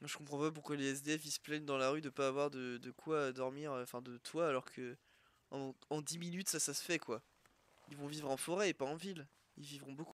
Moi je comprends pas pourquoi les SDF ils se plaignent dans la rue de pas avoir de quoi dormir, enfin de toit, alors que en 10 minutes ça se fait quoi. Ils vont vivre en forêt et pas en ville. Ils vivront beaucoup